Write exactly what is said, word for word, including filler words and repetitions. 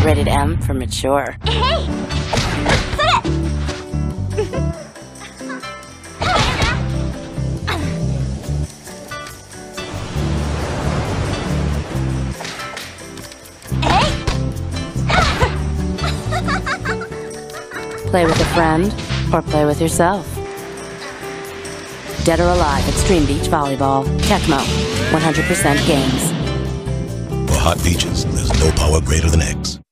Rated M for mature. Hey! Play with a friend, or play with yourself. Dead or alive, Xtreme Beach Volleyball. Tecmo, one hundred percent games. For hot beaches, there's no power greater than X.